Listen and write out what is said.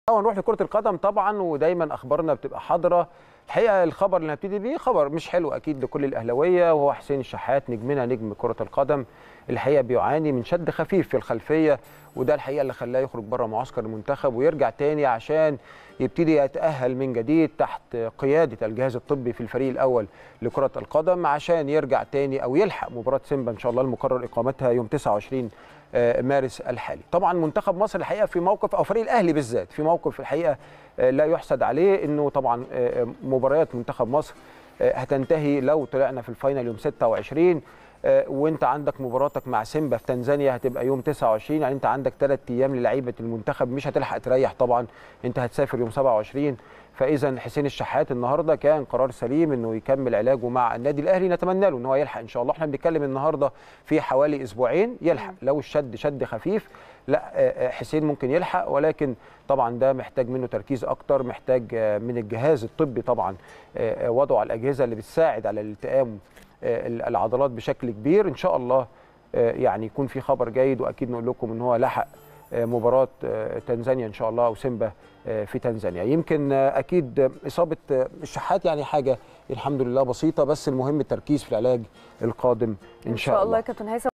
ونروح لكرة القدم طبعا، ودايما اخبارنا بتبقى حاضره. الحقيقه الخبر اللي هبتدي بيه خبر مش حلو اكيد لكل الاهلاويه، وهو حسين الشحات نجمنا نجم كرة القدم. الحقيقه بيعاني من شد خفيف في الخلفيه، وده الحقيقه اللي خلاه يخرج بره معسكر المنتخب ويرجع تاني عشان يبتدي يتأهل من جديد تحت قيادة الجهاز الطبي في الفريق الأول لكرة القدم، عشان يرجع تاني أو يلحق مباراة سيمبا إن شاء الله المقرر إقامتها يوم 29 مارس الحالي. طبعا منتخب مصر الحقيقة في موقف، أو فريق الأهلي بالذات في موقف الحقيقة لا يحسد عليه، إنه طبعا مباريات منتخب مصر هتنتهي لو طلعنا في الفاينل يوم 26، وانت عندك مباراتك مع سيمبا في تنزانيا هتبقى يوم 29، يعني انت عندك 3 ايام للعيبه المنتخب، مش هتلحق تريح طبعا، انت هتسافر يوم 27. فاذا حسين الشحات النهارده كان قرار سليم انه يكمل علاجه مع النادي الاهلي، نتمنى له ان هو يلحق ان شاء الله. احنا بنتكلم النهارده في حوالي اسبوعين يلحق، لو الشد شد خفيف لا حسين ممكن يلحق، ولكن طبعا ده محتاج منه تركيز اكتر، محتاج من الجهاز الطبي طبعا وضعه على الاجهزه اللي بتساعد على الالتئام العضلات بشكل كبير. ان شاء الله يعني يكون في خبر جيد، واكيد نقول لكم ان هو لحق مباراه تنزانيا ان شاء الله او سيمبا في تنزانيا. يمكن اكيد اصابه الشحات يعني حاجه الحمد لله بسيطه، بس المهم التركيز في العلاج القادم ان شاء الله. ان شاء الله يا كابتن هيثم.